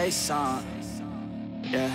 say something. Yeah.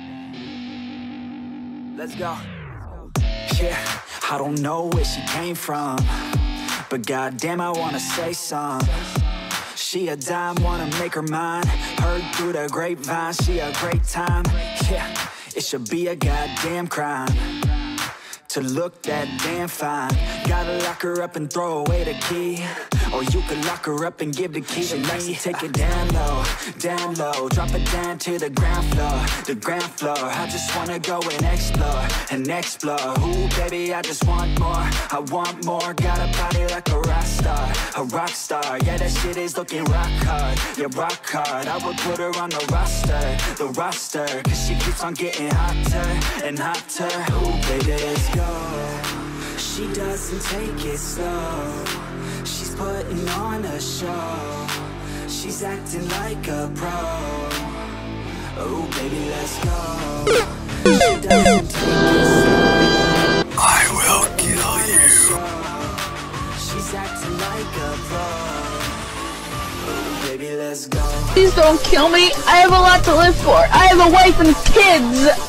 Let's go. Yeah, I don't know where she came from, but goddamn, I wanna say something. She a dime, wanna make her mine. Heard through the grapevine, she a great time. Yeah, it should be a goddamn crime to look that damn fine. Gotta lock her up and throw away the key, or you can lock her up and give the key to me. Take it down low, drop it down to the ground floor, the ground floor. I just wanna go and explore, ooh baby, I just want more, I want more. Got a body like a rock star, yeah, that shit is looking rock hard, yeah, rock hard. I would put her on the roster, cause she keeps on getting hotter and hotter. Ooh baby, let's go. She doesn't take it slow, she's putting on a show, she's acting like a pro. Oh baby, let's go. She doesn't take it slow, I will kill you. She's acting like a pro. Oh baby, let's go. Please don't kill me, I have a lot to live for. I have a wife and kids.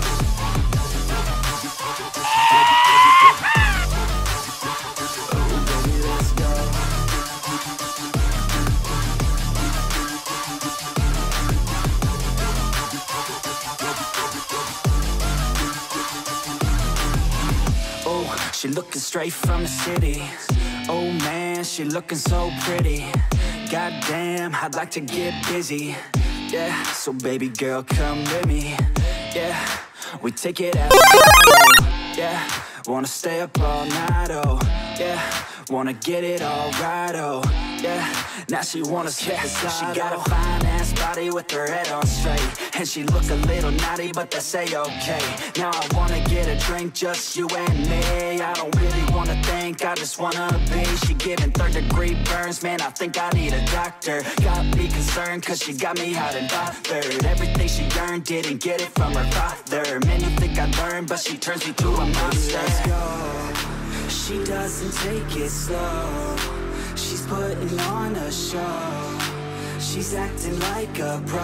She looking straight from the city. Oh man, she looking so pretty. Goddamn, I'd like to get busy. Yeah, so baby girl, come with me. Yeah, we take it out. Yeah, wanna stay up all night, oh. Yeah, wanna get it all right, oh. Yeah, now she wanna skip the slide. She got a fine ass body with her head on straight, and she look a little naughty, but that's a-okay. Now I wanna get a drink, just you and me. I don't really wanna think, I just wanna be. She giving third-degree burns, man, I think I need a doctor. Got me concerned, cause she got me hot and bothered. Everything she earned, didn't get it from her father. Man, you think I learned, but she turns me to a monster. Let's go. She doesn't take it slow, she's putting on a show, she's acting like a pro.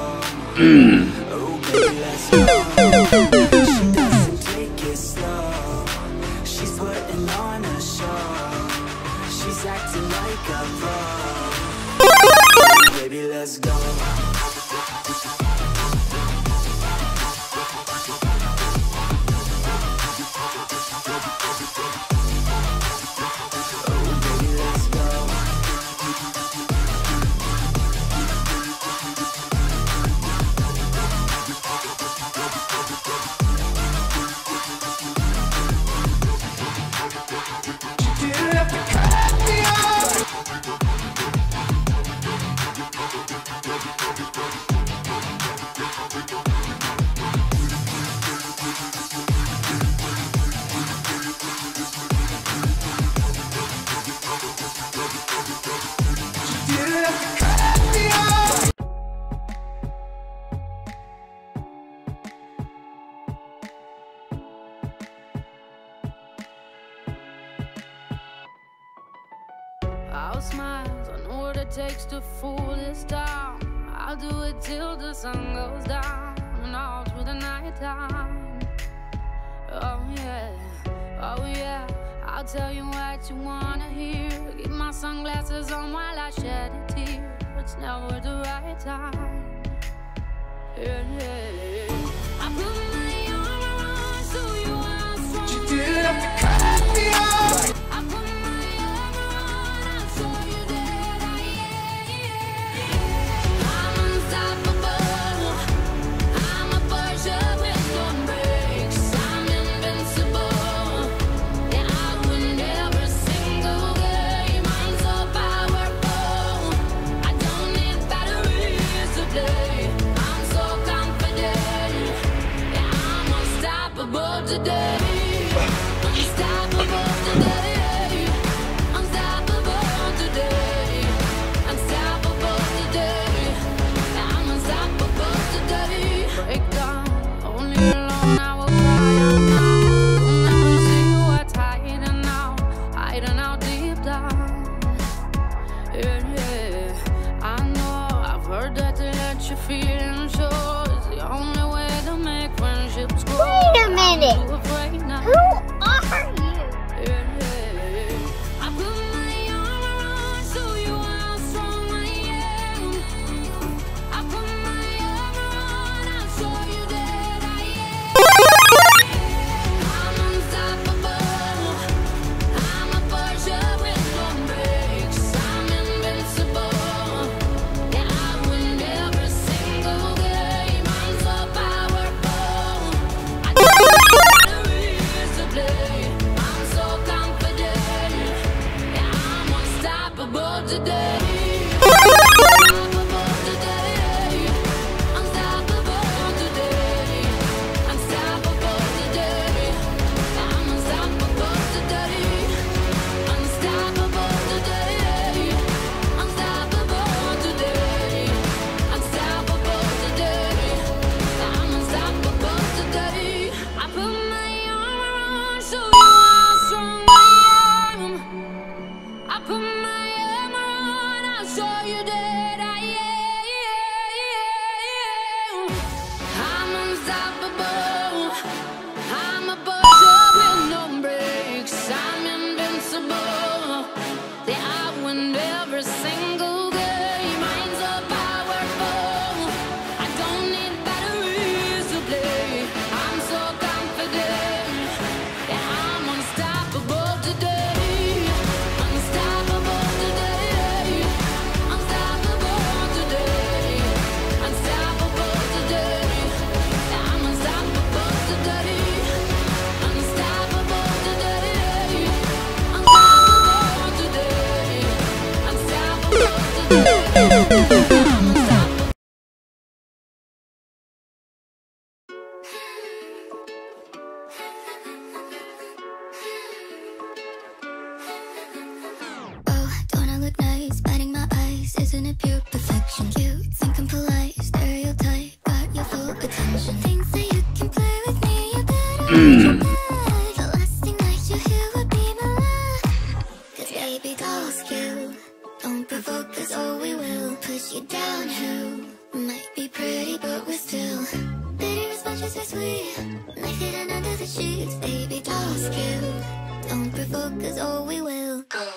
Oh baby, let's go. She doesn't take it slow, she's putting on a show, she's acting like a pro. Oh baby, let's go. I'll smile, I know what it takes to fool this town. I'll do it till the sun goes down and all through the night time. Oh yeah, I'll tell you what you wanna hear. Keep my sunglasses on while I shed a tear. It's never the right time. Yeah. I put my armor on so you are strong. You didn't have to cut me off. I put my armor on, I saw you dead. I'm unstoppable. I'm a Porsche with no brakes. I'm invincible. Yeah, I win every single game. I'm so powerful. I don't need batteries today. I'm so confident. Yeah, I'm unstoppable today. Unstoppable today. that I win every single game. I'm so powerful, I don't need batteries to play. I'm so confident that I'm unstoppable today. Unstoppable today. Unstoppable today. Unstoppable today. I'm unstoppable today. Unstoppable today. Unstoppable today. Unstoppable today. Oh, don't I look nice? Batting my eyes, isn't it pure perfection? Cute, think I'm polite, stereotype, got your full attention. Think that you can play with me, you better hold your bag. The last thing that you hear would be my laugh. 'Cause baby doll's cute, don't provoke 'cause oh we will push you down, who might be pretty but we're still bitter as much as we're sweet. Knife hidden under the sheets, baby doll's cute, don't provoke 'cause oh we will.